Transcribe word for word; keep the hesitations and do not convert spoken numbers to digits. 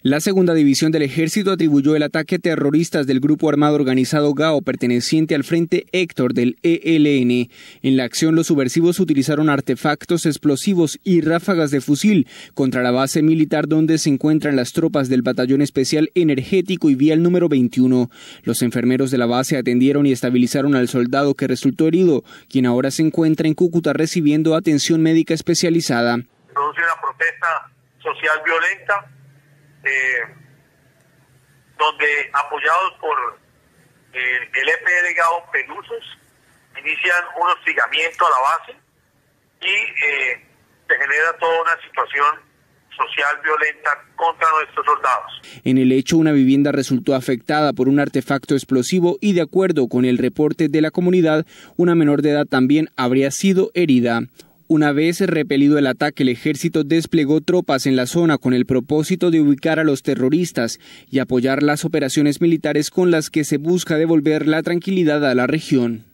La segunda división del ejército atribuyó el ataque a terroristas del grupo armado organizado Gao perteneciente al Frente Héctor del E L N. En la acción, los subversivos utilizaron artefactos explosivos y ráfagas de fusil contra la base militar donde se encuentran las tropas del Batallón Especial Energético y Vial número veintiuno. Los enfermeros de la base atendieron y estabilizaron al soldado que resultó herido, quien ahora se encuentra en Cúcuta recibiendo atención médica especializada. Produce una protesta social violenta, Eh, donde apoyados por eh, el E P L Gao Pelusos inician un hostigamiento a la base y eh, se genera toda una situación social violenta contra nuestros soldados. En el hecho, una vivienda resultó afectada por un artefacto explosivo y, de acuerdo con el reporte de la comunidad, una menor de edad también habría sido herida. Una vez repelido el ataque, el ejército desplegó tropas en la zona con el propósito de ubicar a los terroristas y apoyar las operaciones militares con las que se busca devolver la tranquilidad a la región.